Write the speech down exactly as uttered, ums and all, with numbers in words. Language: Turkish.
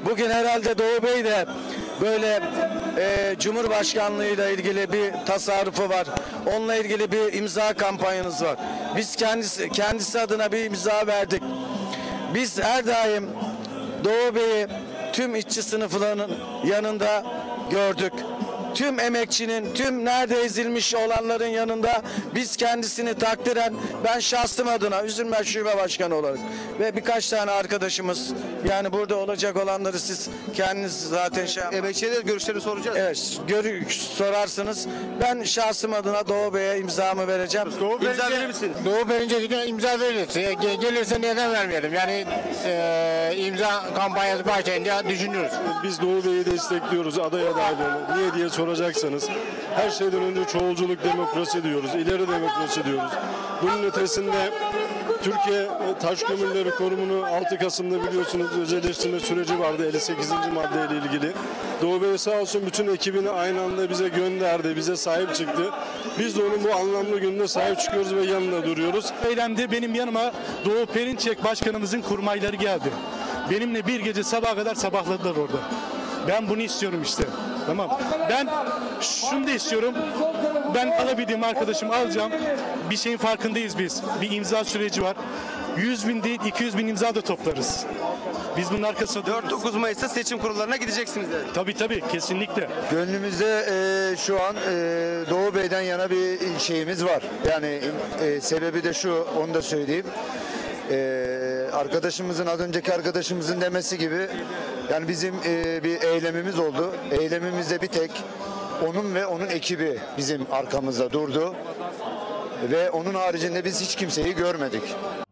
Bugün herhalde Doğu Bey de böyle e, Cumhurbaşkanlığıyla ilgili bir tasarrufu var. Onunla ilgili bir imza kampanyanız var. Biz kendisi kendisi adına bir imza verdik. Biz her daim Doğu Bey'i tüm işçi sınıflarının yanında gördük. Tüm emekçinin, tüm nerede ezilmiş olanların yanında biz kendisini takdiren, ben şahsım adına Üzülmez Şube Başkanı olarak ve birkaç tane arkadaşımız, yani burada olacak olanları siz kendiniz zaten şey yapın. Emekçiler görüşlerini soracağız. Evet, görü sorarsınız. Ben şahsım adına Doğu Bey'e imzamı vereceğim. Doğu İmza verir misin? Doğu verince imza veririz. E, ge- Gelirse neden vermeyelim? Yani e, imza kampanyası başlayınca düşünürüz. Biz Doğu Bey'i destekliyoruz aday adaylığını. Niye diye soracaksanız her şeyden önce çoğulculuk demokrasi diyoruz, ileri demokrasi diyoruz. Bunun ötesinde Türkiye Taş Kömürleri Kurumu'nu altı Kasım'da biliyorsunuz özelleştirme süreci vardı elli sekizinci maddeyle ilgili. Doğu Bey sağ olsun bütün ekibini aynı anda bize gönderdi, bize sahip çıktı. Biz de onun bu anlamlı gününde sahip çıkıyoruz ve yanında duruyoruz. Eylemde benim yanıma Doğu Perinçek Başkanımızın kurmayları geldi. Benimle bir gece sabaha kadar sabahladılar orada. Ben bunu istiyorum işte. Tamam. Ben şunu da istiyorum. Ben alabildiğim arkadaşımı alacağım. Bir şeyin farkındayız biz. Bir imza süreci var. yüz bin değil iki yüz bin imza da toplarız. Biz bunun arkasında... dört dokuz Mayıs'ta seçim kurullarına gideceksiniz. Yani. Tabii tabii kesinlikle. Gönlümüzde e, şu an e, Doğu Bey'den yana bir şeyimiz var. Yani e, sebebi de şu, onu da söyleyeyim. E, arkadaşımızın, az önceki arkadaşımızın demesi gibi, yani bizim e, bir eylemimiz oldu. Eylemimizde bir tek onun ve onun ekibi bizim arkamızda durdu. Ve onun haricinde biz hiç kimseyi görmedik.